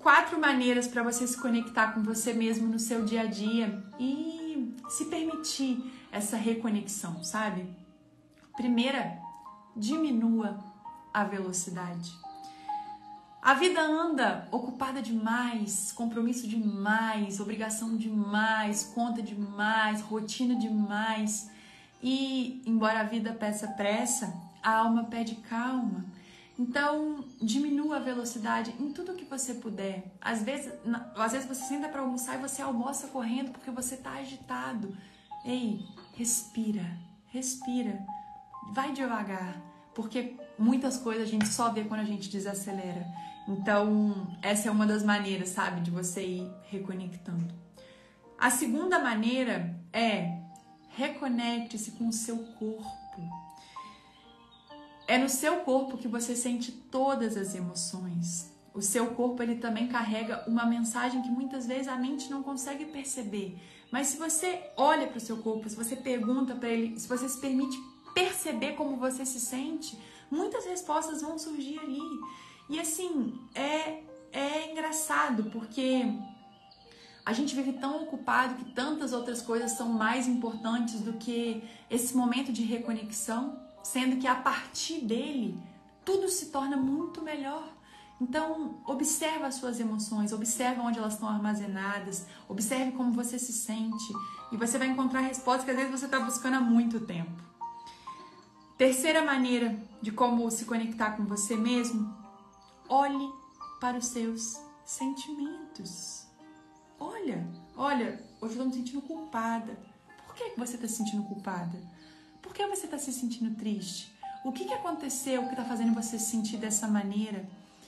4 maneiras para você se conectar com você mesmo no seu dia a dia e se permitir essa reconexão, sabe? Primeira, diminua a velocidade. A vida anda ocupada demais, compromisso demais, obrigação demais, conta demais, rotina demais. E, embora a vida peça pressa, a alma pede calma. Então, diminua a velocidade em tudo que você puder. Às vezes você senta para almoçar e você almoça correndo porque você está agitado. Ei, respira, respira. Vai devagar, porque muitas coisas a gente só vê quando a gente desacelera. Então, essa é uma das maneiras, sabe, de você ir reconectando. A segunda maneira é reconecte-se com o seu corpo. É no seu corpo que você sente todas as emoções. O seu corpo, ele também carrega uma mensagem que muitas vezes a mente não consegue perceber. Mas se você olha para o seu corpo, se você pergunta para ele, se você se permite perceber como você se sente, muitas respostas vão surgir ali. E assim, é engraçado, porque a gente vive tão ocupado que tantas outras coisas são mais importantes do que esse momento de reconexão, sendo que a partir dele, tudo se torna muito melhor. Então, observa as suas emoções, observa onde elas estão armazenadas, observe como você se sente e você vai encontrar respostas que às vezes você está buscando há muito tempo. Terceira maneira de como se conectar com você mesmo, olhe para os seus sentimentos. Olha, hoje eu estou me sentindo culpada. Por que você está se sentindo culpada? Por que você está se sentindo triste? O que aconteceu que está fazendo você se sentir dessa maneira?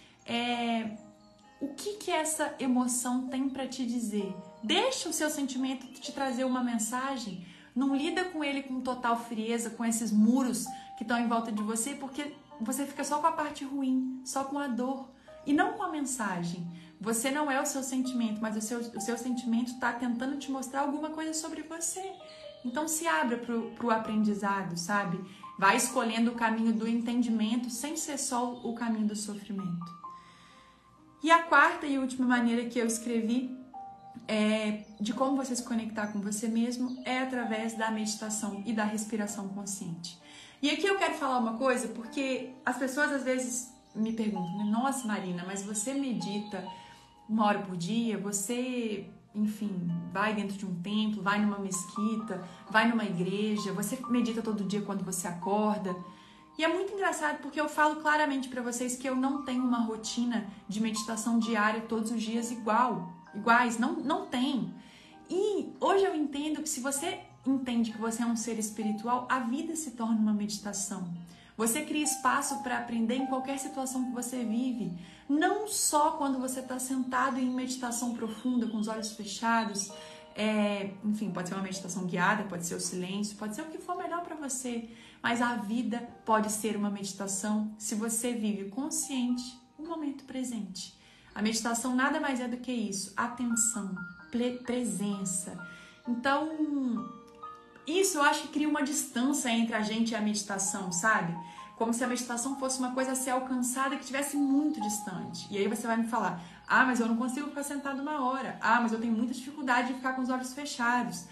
O que essa emoção tem para te dizer? Deixa o seu sentimento te trazer uma mensagem. Não lida com ele com total frieza, com esses muros que estão em volta de você, porque você fica só com a parte ruim, só com a dor e não com a mensagem. Você não é o seu sentimento, mas o seu sentimento está tentando te mostrar alguma coisa sobre você. Então se abra para o aprendizado, sabe? Vai escolhendo o caminho do entendimento sem ser só o caminho do sofrimento. E a quarta e última maneira que eu escrevi de como você se conectar com você mesmo é através da meditação e da respiração consciente. E aqui eu quero falar uma coisa, porque as pessoas às vezes me perguntam, nossa Marina, mas você medita 1 hora por dia, você, enfim, vai dentro de um templo, vai numa mesquita, vai numa igreja, você medita todo dia quando você acorda. E é muito engraçado porque eu falo claramente para vocês que eu não tenho uma rotina de meditação diária todos os dias iguais, não tem. E hoje eu entendo que se você entende que você é um ser espiritual, a vida se torna uma meditação. Você cria espaço para aprender em qualquer situação que você vive. Não só quando você está sentado em meditação profunda, com os olhos fechados. Enfim, pode ser uma meditação guiada, pode ser o silêncio, pode ser o que for melhor para você. Mas a vida pode ser uma meditação se você vive consciente o momento presente. A meditação nada mais é do que isso. Atenção, presença. Então, isso eu acho que cria uma distância entre a gente e a meditação, sabe? Como se a meditação fosse uma coisa a ser alcançada que estivesse muito distante. E aí você vai me falar, mas eu não consigo ficar sentado 1 hora. Mas eu tenho muita dificuldade de ficar com os olhos fechados.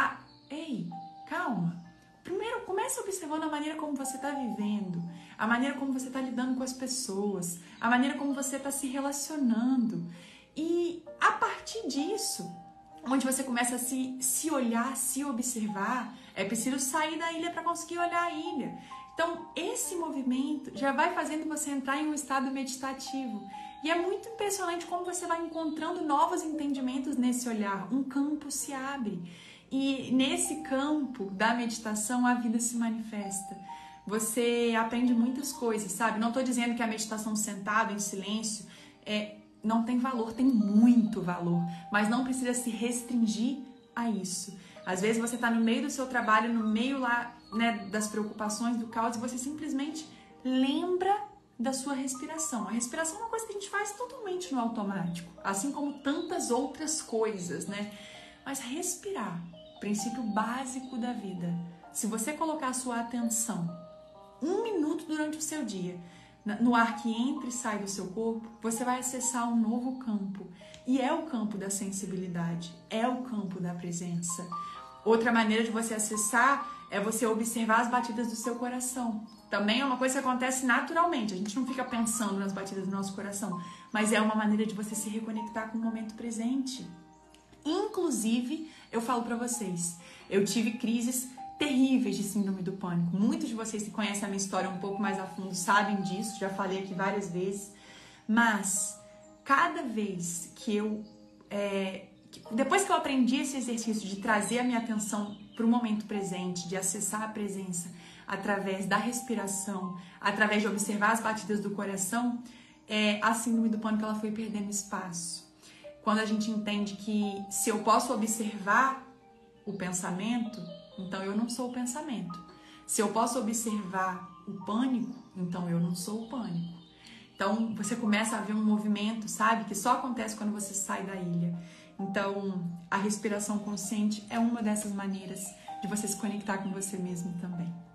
Ei, calma. Primeiro, comece observando a maneira como você está vivendo, a maneira como você está lidando com as pessoas, a maneira como você está se relacionando. E a partir disso, onde você começa a se olhar, se observar, é preciso sair da ilha para conseguir olhar a ilha. Então, esse movimento já vai fazendo você entrar em um estado meditativo. E é muito impressionante como você vai encontrando novos entendimentos nesse olhar. Um campo se abre. E nesse campo da meditação, a vida se manifesta. Você aprende muitas coisas, sabe? Não estou dizendo que a meditação sentado, em silêncio, não tem valor, tem muito valor. Mas não precisa se restringir a isso. Às vezes você está no meio do seu trabalho, no meio lá, né, das preocupações, do caos, e você simplesmente lembra da sua respiração. A respiração é uma coisa que a gente faz totalmente no automático, assim como tantas outras coisas, né? Mas respirar, princípio básico da vida. Se você colocar a sua atenção 1 minuto durante o seu dia, no ar que entra e sai do seu corpo, você vai acessar um novo campo. E é o campo da sensibilidade, é o campo da presença. Outra maneira de você acessar é você observar as batidas do seu coração. Também é uma coisa que acontece naturalmente, a gente não fica pensando nas batidas do nosso coração, mas é uma maneira de você se reconectar com o momento presente. Inclusive, eu falo pra vocês, eu tive crises terríveis de síndrome do pânico. Muitos de vocês que conhecem a minha história um pouco mais a fundo sabem disso, já falei aqui várias vezes, mas cada vez que depois que eu aprendi esse exercício de trazer a minha atenção para o momento presente, de acessar a presença através da respiração, através de observar as batidas do coração, a síndrome do pânico ela foi perdendo espaço. Quando a gente entende que se eu posso observar o pensamento, então eu não sou o pensamento. Se eu posso observar o pânico, então eu não sou o pânico. Então você começa a ver um movimento, sabe, que só acontece quando você sai da ilha. Então a respiração consciente é uma dessas maneiras de você se conectar com você mesmo também.